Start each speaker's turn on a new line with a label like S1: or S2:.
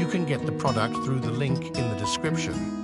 S1: You can get the product through the link in the description.